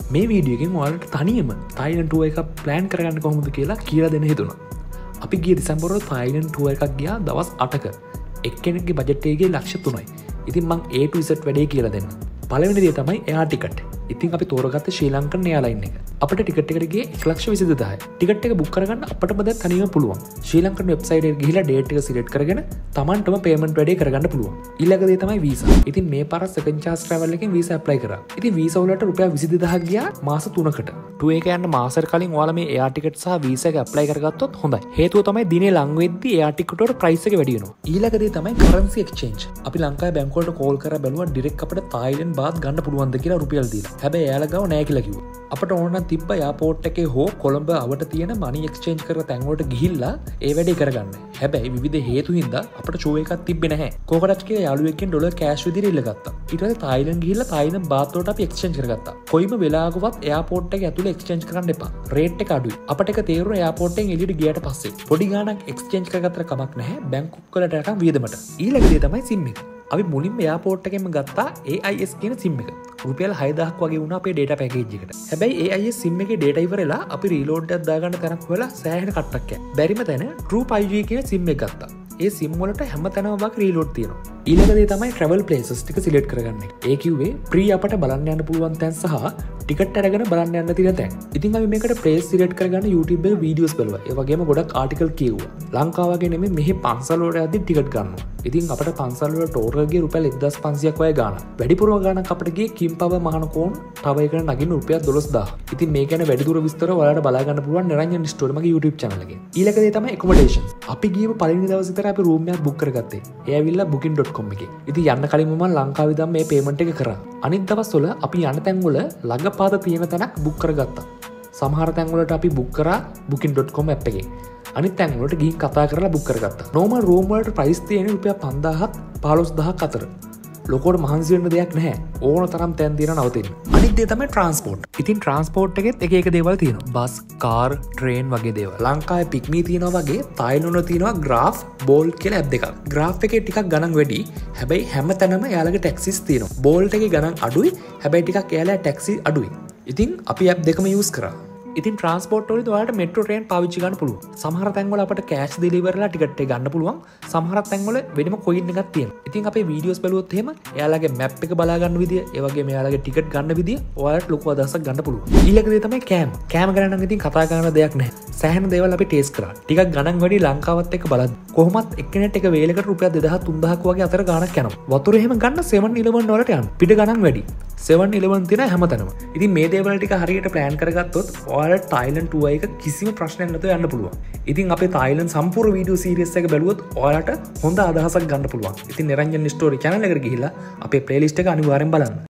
මේ වීඩියෝකින් ඔයාලට තනියම තයිලන්ඩ් ටුවර් එකක් ප්ලෑන් කරගන්න කොහොමද කියලා කියලා දෙන්න හිතුණා. අපි ගිය දෙසැම්බර් තයිලන්ඩ් ටුවර් එකක් ගියා දවස් 8ක. එක්කෙනෙක්ගේ බජට් එකේ ලක්ෂ 3යි. ඉතින් මං A to Z වැඩේ කියලා දෙන්න. පළවෙනි දේ තමයි එයා ටිකට්. ඉතින් අපි තෝරගත්තේ ශ්‍රී ලංකන් එයාලයින් එක. අපිට ටිකට් එකට ගියේ 1,22,000යි. ටිකට් එක බුක් කරගන්න අපිටම දැන් තනියම පුළුවන්. ශ්‍රී ලංකන් වෙබ්සයිට් එකට ගිහිලා ඩේට් එක සිලෙක්ට් කරගෙන Tamanටම පේමන්ට් වැඩේ කරගන්න පුළුවන්. ඊළඟ දේ තමයි වීසා. ඉතින් මේ පාර සෙකන්ඩ් චාන්ස් ට්‍රැවල් එකෙන් වීසා ඇප්ලයි කරා. ඉතින් වීසා වලට රුපියල් 22000ක් ගියා මාස 3කට. ටුවර් එක යන්න මාසෙකට කලින් ඔයාලා මේ එයා ටිකට් සහ වීසා එක ඇප්ලයි කරගත්තොත් හොඳයි. හේතුව තමයි දිනේ ලඟ වෙද්දී එයා ටිකට් වල ප්‍රයිස් එක වැඩි වෙනවා. ඊළඟ දේ තමයි කරන්සි එක්ස්චේන්ජ්. අපි ලංකාවේ බැංකුවලට කෝල් කරලා බැලුවා ඩිරෙක්ට් අපිට තායිලන්ඩ් බාත් ගන්න පුළුවන්ද කියලා රුපියල් දීලා. හැබැයි එයාලා ගාව නැහැ කියලා කිව්වා. අපට ඕන නම් තිබ්බ එයාපෝට් එකේ හෝ කොළඹ අවට තියෙන මනි එක්ස්චේන්ජ් කරන තැන් වලට ගිහිල්ලා ඒ වැඩේ කරගන්න. හැබැයි විවිධ හේතු හින්දා අපට ෂෝ එකක් තිබ්බේ නැහැ. කෝකටච් කියලා යාළුවෙක්ගෙන් ඩොලර් කෑෂ් විදිහට ඉල්ලගත්තා. ඊට පස්සේ තායිලන්ඩ් ගිහිල්ලා තායිලන්ඩ් බාත් වලට අපි එක්ස්චේන්ජ් කරගත්තා. කොයිම වෙලාවකවත් එයාපෝට් එකේ ඇතුලේ එක්ස්චේන්ජ් කරන්න එපා. රේට් එක අඩුයි. අපට ඒක තේරුණා එයාපෝට් එකෙන් එළියට ගියාට පස්සේ. පොඩි ගාණක් එක්ස්චේන්ජ් කරගත්තට කමක් නැහැ. බැංකුක් වලට යටම වියදමට. ඊළඟ දේ තමයි සිම් එක. අපි මුලින්ම එයාපෝට් එකෙන්ම ගත්තා AIS කියන සිම් එක. රුපියල් 6000ක් වගේ වුණා අපේ data package එකට. හැබැයි AIS SIM එකේ data ඉවරලා අපි reload එකක් දාගන්න තැනක් හොයලා සෑහෙන කට්ටක් යනවා. බැරිම තැන True 5G කියන SIM එක ගත්තා. ඒ SIM වලට හැම තැනම වගේ reload තියෙනවා. ඊළඟ දේ තමයි travel places ටික select කරගන්න එක. ඒ කිව්වේ free අපට බලන්න යන්න පුළුවන් තැන් සහ ටිකට් අරගෙන බලන්න යන්න තියෙන තැන්. ඉතින් අපි මේකට place select කරගන්න YouTube එකේ videos බලුවා. ඒ වගේම ගොඩක් article කියුවා. ලංකාව වගේ නෙමෙයි මෙහි පන්සල් වලට යද්දි ටිකට් ගන්නවා. ඉතින් අපට පන්සල් වල total ගියේ රුපියල් 1500ක් වගේ ගාණක්. වැඩිපුරම ගාණක් අපිට ගියේ කිම්පව මහනකෝන් තව එකකට නගින්න රුපියල් 12000. ඉතින් මේ ගැන වැඩිදුර විස්තර ඔයාලට බලා ගන්න පුළුවන් නිරංජන් ස්ටෝරි මගේ YouTube channel එකේ. ඊළඟ දේ තමයි accommodation. අපි ගියපු පළවෙනි දවස් විතර අපි room එකක් book කරගත්තේ. ඒ ඇවිල්ලා booking.com එකේ. ඉතින් යන්න කලින්ම මම ලංකාවේ ඉඳන් මේ payment එක කරා. අනිත් දවස්වල අපි යන තැන් වල ළඟපාත තියෙන තැනක් book කරගත්තා. සමහර තැන් වලට අපි book කරා booking.com app එකේ. අනිත් තැන් වලට ගිහින් කතා කරලා book කරගත්තා. normal room වලට price තියෙන්නේ රුපියල් 5000ත් 15000ක් අතර. ලොකෝට මහන්සි වෙන්න දෙයක් නැහැ. ඕන තරම් තැන් තියෙනවා නවතින්න. අනිත් දේ තමයි transport. ඉතින් transport එකෙත් එක එක දේවල් තියෙනවා. බස්, කාර්, ට්‍රේන් වගේ දේවල්. ලංකාවේ පික්මී තියෙනවා වගේ තායිලන්ඩ් වල තියෙනවා Graph, Bolt කියලා app දෙකක්. Graph එකේ ටිකක් ගණන් වැඩි. හැබැයි හැම තැනම එයාලගේ taxis තියෙනවා. Bolt එකේ ගණන් අඩුයි. හැබැයි ටිකක් එයාලා taxi අඩුයි. ඉතින් අපි app දෙකම use කරා. ඉතින් ට්‍රන්ස්පෝර්ට් වලදී ඔයාලට මෙට්‍රෝ ට්‍රේන් පාවිච්චි කරන්න පුළුවන්. සමහර තැන්වල අපිට කෑෂ් ඩෙලිවරිලා ටිකට් එක ගන්න පුළුවන්. සමහර තැන්වල වෙනම කොයින් එකක් තියෙනවා. ඉතින් අපේ වීඩියෝස් බලුවොත් එහෙම එයාලගේ මැප් එක බලා ගන්න විදිය, ඒ වගේම එයාලගේ ටිකට් ගන්න විදිය ඔයාලට ලොකු අදහසක් ගන්න පුළුවන්. ඊළඟ දේ තමයි කෑම. කෑම ගැන නම් ඉතින් කතා කරන්න දෙයක් නැහැ. සෑහෙන දේවල් අපි ටේස්ට් කරා. ටිකක් ගණන් වැඩි ලංකාවත් එක්ක බලද්දි. කොහොමත් එක්කෙනෙක්ට එක වේලකට රුපියල් 2000 3000ක් වගේ අතර ගාණක් යනවා. වතුර එහෙම ගන්න 7-11 වලට යනවා. පිට ගණන් වැඩි. 7-11 තියෙන හැමතැනම. ඉතින් මේ දේවල් ටික හරියට ප්ලෑන් කරගත්තොත් ඔයාලට තායිලන්ඩ් ටුවර් එක කිසිම ප්‍රශ්නයක් නැතුව යන්න පුළුවන්. ඉතින් අපේ තායිලන්ඩ් සම්පූර්ණ වීඩියෝ සීරීස් එක බැලුවොත් ඔයාලට හොඳ අදහසක් ගන්න පුළුවන්. ඉතින් නිරංජන් ස්ටෝරි channel එකට ගිහිල්ලා අපේ ප්ලේලිස්ට් එක අනිවාර්යෙන් බලන්න.